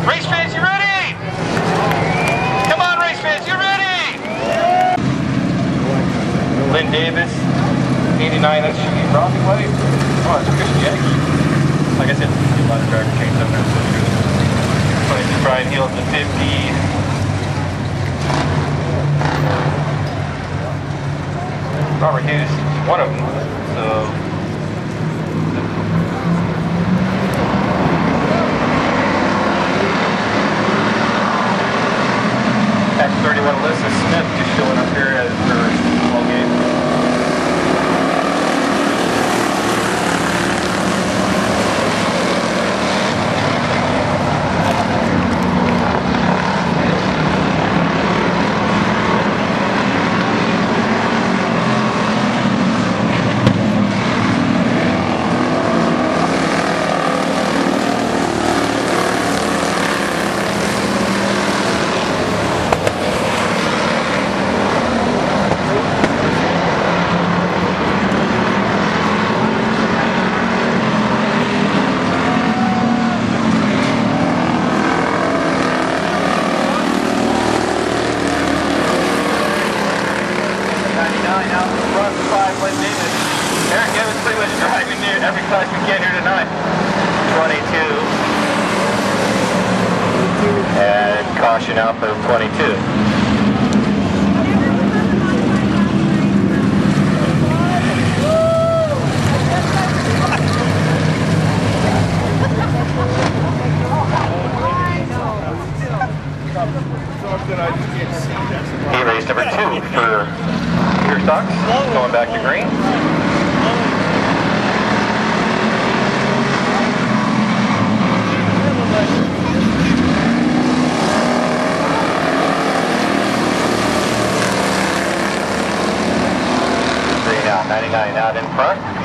Race fans, you ready? Come on, race fans, you ready? Lynn Davis, 89, that's Robbie White. Oh, it's Chris Jackie. Like I said, a lot of driver change up there. 22 Brian Hill at the 50. Robert Hughes, one of them. So. At 31, Alyssa Smith just showing up here at her ball game. Out in front, 5 Lynn Davis. Eric Evans pretty much driving near every class we get here tonight. 22. And caution out for 22. He raced number 2 for Pure Stocks, going back to green. Green out, 99 out in front.